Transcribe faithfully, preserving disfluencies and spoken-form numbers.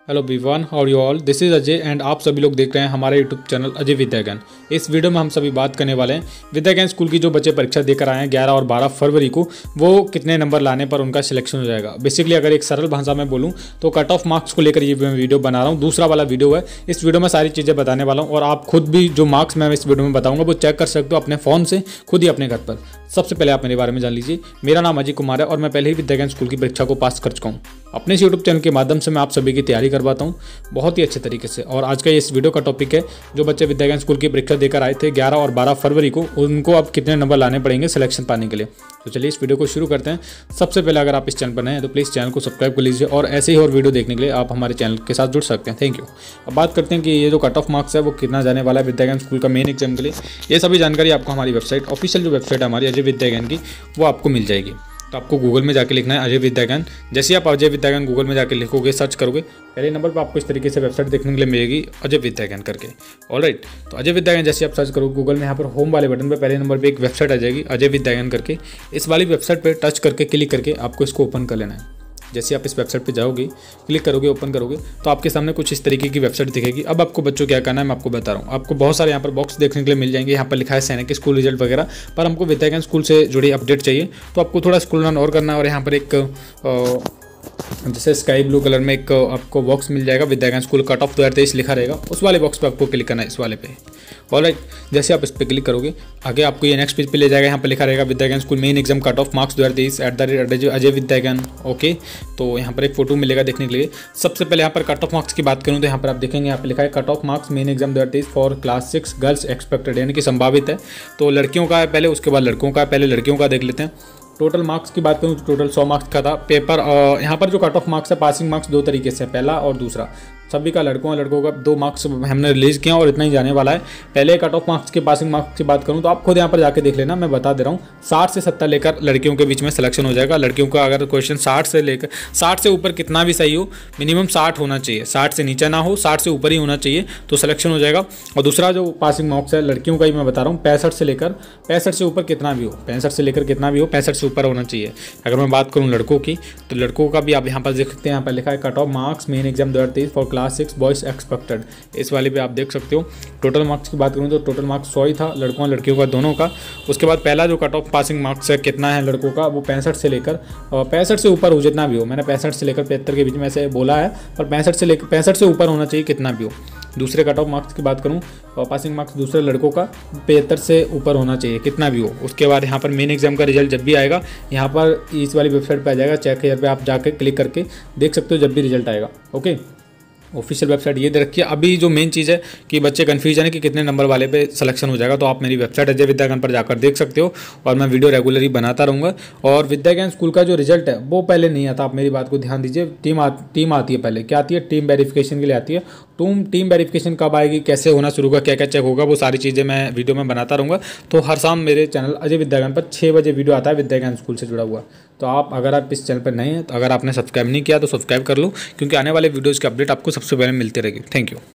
Hello everyone, how are you all. This is Ajay and आप सभी लोग देख रहे हैं हमारे यूट्यूब चैनल अजय विद्या ज्ञान। इस वीडियो में हम सभी बात करने वाले हैं विद्या ज्ञान स्कूल की जो बच्चे परीक्षा देकर आए हैं ग्यारह और बारह फरवरी को, वो कितने नंबर लाने पर उनका सिलेक्शन हो जाएगा। बेसिकली अगर एक सरल भाषा में बोलूँ तो कट ऑफ मार्क्स को लेकर ये मैं वीडियो बना रहा हूँ। दूसरा वाला वीडियो है, इस वीडियो में सारी चीज़ें बताने वाला हूँ और आप खुद भी जो मार्क्स मैं इस वीडियो में बताऊँगा वो चेक कर सकते हो अपने फ़ोन से खुद ही अपने घर पर। सबसे पहले आप मेरे बारे में जान लीजिए। मेरा नाम अजय कुमार है और मैं पहले ही विद्या ज्ञान स्कूल की परीक्षा को पास कर चुका हूँ। अपने इस यूट्यूब चैनल के माध्यम से मैं आप सभी की तैयारी करवाता हूँ बहुत ही अच्छे तरीके से। और आज का इस वीडियो का टॉपिक है जो बच्चे विद्या ज्ञान स्कूल की परीक्षा देकर आए थे ग्यारह और बारह फरवरी को, उनको अब कितने नंबर लाने पड़ेंगे सिलेक्शन पाने के लिए। तो चलिए इस वीडियो को शुरू करते हैं। सबसे पहले अगर आप इस चैनल पर नए हैं तो प्लीज़ चैनल को सब्सक्राइब कर लीजिए और ऐसे ही और वीडियो देखने के लिए आप हमारे चैनल के साथ जुड़ सकते हैं। Thank you. अब बात करते हैं कि ये जो कट ऑफ मार्क्स है वो कितना जाने वाला है विद्या ज्ञान स्कूल का मेन एग्जाम के लिए। ये सभी जानकारी आपको हमारी वेबसाइट, ऑफिशियल जो वेबसाइट है हमारी अजय विद्या ज्ञान की, वो आपको मिल जाएगी। तो आपको गूगल में जाके लिखना है अजय विद्या ज्ञान। जैसे आप अजय विद्या ज्ञान गूगल में जाके लिखोगे, सर्च करोगे, पहले नंबर पर आपको इस तरीके से वेबसाइट देखने के लिए मिलेगी अजय विद्या ज्ञान करके। ऑलराइट, तो अजय विद्या ज्ञान जैसे आप सर्च करोगे गूगल में, यहाँ पर होम वाले बटन पर पहले नंबर पर एक वेबसाइट आ जाएगी अजय विद्या ज्ञान करके। इस वाली वेबसाइट पर टच करके क्लिक करके आपको इसको ओपन कर लेना है। जैसे आप इस वेबसाइट पे जाओगे, क्लिक करोगे, ओपन करोगे तो आपके सामने कुछ इस तरीके की वेबसाइट दिखेगी। अब आपको बच्चों क्या करना है मैं आपको बता रहा हूँ। आपको बहुत सारे यहाँ पर बॉक्स देखने के लिए मिल जाएंगे। यहाँ पर लिखा है सैनिक स्कूल रिजल्ट वगैरह, पर हमको विद्या ज्ञान स्कूल से जुड़ी अपडेट चाहिए। तो आपको थोड़ा स्कूल रन और करना है और यहाँ पर एक आ, जैसे स्काई ब्लू कलर में एक आपको बॉक्स मिल जाएगा विद्या ज्ञान स्कूल कट ऑफ दो हज़ार तेईस लिखा रहेगा। उस वाले बॉक्स पे आपको क्लिक करना है, इस वाले पे। ऑलराइट, जैसे आप इस पर क्लिक करोगे आगे आपको ये नेक्स्ट पेज पे ले जाएगा। यहाँ पे लिखा रहेगा Vidya Gyan school main exam cut off marks दो हज़ार तेईस at the rate Ajay Vidya Gyan. Okay, तो यहाँ पर एक फोटो मिलेगा देखने के लिए। सबसे पहले यहाँ पर कट ऑफ मार्क्स की बात करूँ तो यहाँ पर आप देखेंगे यहाँ पे लिखा है cut off marks main exam दो हज़ार तेईस for class six girls expected, यानी कि संभावित है। तो लड़कियों का है पहले, उसके बाद लड़कों का है। पहले लड़कियों का देख लेते हैं। टोटल मार्क्स की बात करूँ तो टोटल सौ मार्क्स का था पेपर। यहाँ पर जो कट ऑफ मार्क्स है, पासिंग मार्क्स दो तरीके से, पहला और दूसरा। सभी का लड़कों और लड़कों का दो मार्क्स हमने रिलीज़ किया और इतना ही जाने वाला है। पहले कट ऑफ मार्क्स के पासिंग मार्क्स की बात करूँ तो आप खुद यहाँ पर जाके देख लेना, मैं बता दे रहा हूँ। साठ से सत्तर लेकर लड़कियों के बीच में सिलेक्शन हो जाएगा। लड़कियों का अगर क्वेश्चन साठ से लेकर साठ से ऊपर कितना भी सही हो, मिनिमम साठ होना चाहिए, साठ से नीचे ना हो, साठ से ऊपर ही होना चाहिए तो सिलेक्शन हो जाएगा। और दूसरा जो पासिंग मार्क्स है लड़कियों का ही मैं बता रहा हूँ, पैंसठ से लेकर पैंसठ से ऊपर कितना भी हो, पैंसठ से लेकर कितना भी हो, पैंसठ से ऊपर होना चाहिए। अगर मैं बात करूँ लड़कों की तो लड़कों का भी आप यहाँ पर देख सकते हैं, यहाँ पर लिखा है cut off marks main exam दो हज़ार तेईस for class six boys expected. इस वाले पे आप देख सकते हो। टोटल मार्क्स की बात करूँ तो टोटल मार्क्स सौ ही था लड़कों और लड़कियों का दोनों का। उसके बाद पहला जो कट ऑफ पासिंग मार्क्स है कितना है लड़कों का, वो पैंसठ से लेकर पैंसठ से ऊपर हो जितना भी हो। मैंने पैंसठ से लेकर पचहत्तर के बीच में ऐसे बोला है, पर पैंसठ से लेकर पैंसठ से ऊपर होना चाहिए कितना भी हो। दूसरे कट ऑफ मार्क्स की बात करूँ, पासिंग मार्क्स दूसरे लड़कों का पचहत्तर से ऊपर होना चाहिए कितना भी हो। उसके बाद यहाँ पर मेन एग्जाम का रिजल्ट जब भी आएगा यहाँ पर इस वाली वेबसाइट पर आ जाएगा, चेक हेयर पे आप जाकर क्लिक करके देख सकते हो जब भी रिजल्ट आएगा। ओके, ऑफिशियल वेबसाइट ये दे रखी है। अभी जो मेन चीज़ है कि बच्चे कन्फ्यूजन है कि कितने नंबर वाले पे सिलेक्शन हो जाएगा, तो आप मेरी वेबसाइट अजय विद्या ज्ञान पर जाकर देख सकते हो और मैं वीडियो रेगुलरली बनाता रहूँगा। और विद्या ज्ञान स्कूल का जो रिजल्ट है वो पहले नहीं आता, आप मेरी बात को ध्यान दीजिए। टीम आ, टीम आती है पहले, क्या आती है, टीम वेरिफिकेशन के लिए आती है। तुम टीम वेरिफिकेशन कब आएगी, कैसे होना शुरू होगा, क्या क्या चेक होगा, वो सारी चीज़ें मैं वीडियो में बनाता रहूँगा। तो हर शाम मेरे चैनल अजय विद्या ज्ञान पर छः बजे वीडियो आता है विद्या ज्ञान स्कूल से जुड़ा हुआ। तो आप अगर आप इस चैनल पर नए हैं तो अगर आपने सब्सक्राइब नहीं किया तो सब्सक्राइब कर लो, क्योंकि आने वाले वीडियोज़ के अपडेट आपको सबसे पहले मिलते रहेगी। Thank you.